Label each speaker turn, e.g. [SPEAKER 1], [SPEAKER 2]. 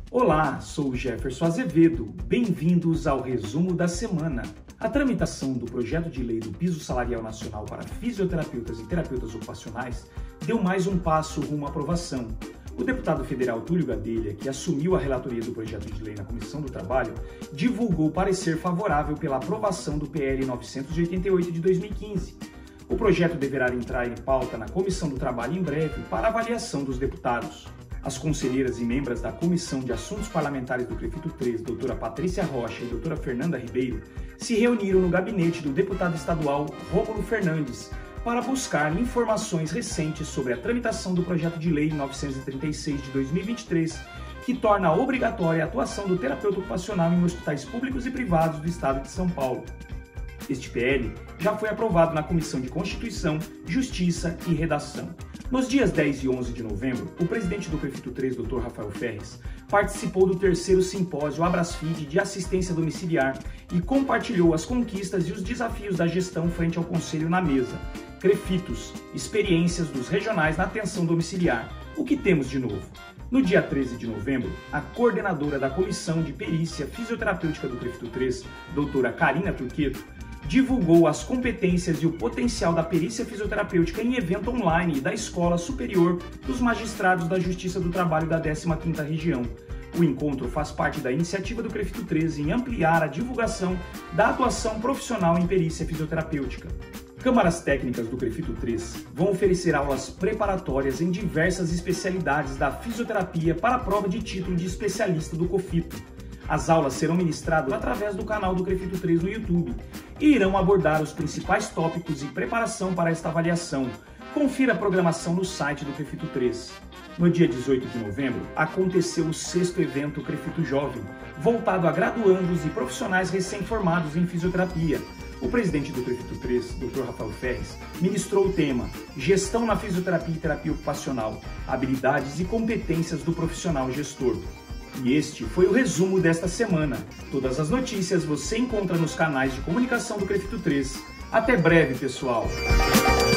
[SPEAKER 1] Olá, sou Jefferson Azevedo. Bem-vindos ao resumo da semana. A tramitação do projeto de lei do piso salarial nacional para fisioterapeutas e terapeutas ocupacionais deu mais um passo rumo à aprovação. O deputado federal Túlio Gadelha, que assumiu a relatoria do projeto de lei na Comissão do Trabalho, divulgou parecer favorável pela aprovação do PL 988 de 2015. O projeto deverá entrar em pauta na Comissão do Trabalho em breve para avaliação dos deputados. As conselheiras e membros da Comissão de Assuntos Parlamentares do CREFITO 3, doutora Patrícia Rocha e doutora Fernanda Ribeiro, se reuniram no gabinete do deputado estadual Rômulo Fernandes para buscar informações recentes sobre a tramitação do projeto de lei 936 de 2023, que torna obrigatória a atuação do terapeuta ocupacional em hospitais públicos e privados do estado de São Paulo. Este PL já foi aprovado na Comissão de Constituição, Justiça e Redação. Nos dias 10 e 11 de novembro, o presidente do CREFITO 3, Dr. Rafael Ferres, participou do terceiro simpósio Abrasfid de assistência domiciliar e compartilhou as conquistas e os desafios da gestão frente ao Conselho na mesa. CREFITOS, experiências dos regionais na atenção domiciliar. O que temos de novo? No dia 13 de novembro, a coordenadora da Comissão de Perícia Fisioterapêutica do CREFITO 3, doutora Karina Turqueto, divulgou as competências e o potencial da perícia fisioterapêutica em evento online da Escola Superior dos Magistrados da Justiça do Trabalho da 15ª Região. O encontro faz parte da iniciativa do CREFITO 3 em ampliar a divulgação da atuação profissional em perícia fisioterapêutica. Câmaras técnicas do CREFITO 3 vão oferecer aulas preparatórias em diversas especialidades da fisioterapia para a prova de título de especialista do COFITO. As aulas serão ministradas através do canal do CREFITO 3 no YouTube e irão abordar os principais tópicos e preparação para esta avaliação. Confira a programação no site do CREFITO 3. No dia 18 de novembro, aconteceu o 6º evento CREFITO Jovem, voltado a graduandos e profissionais recém-formados em fisioterapia. O presidente do CREFITO 3, Dr. Rafael Ferres, ministrou o tema Gestão na Fisioterapia e Terapia Ocupacional, habilidades e competências do profissional gestor. E este foi o resumo desta semana. Todas as notícias você encontra nos canais de comunicação do CREFITO 3. Até breve, pessoal!